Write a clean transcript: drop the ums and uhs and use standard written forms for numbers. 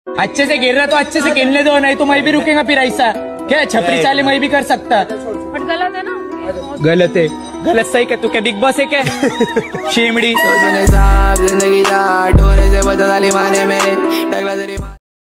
अच्छे से गिर रहा तो अच्छे से खेलने दो, नहीं तो मैं भी रुकेगा फिर ऐसा। क्या छपरी चाले मैं भी कर सकता। बट गलत है ना। गलत है। गलत सही क्या? तू क्या बिग बॉस है क्या? शेमड़ी। जिंदगी से बदल माने मेरे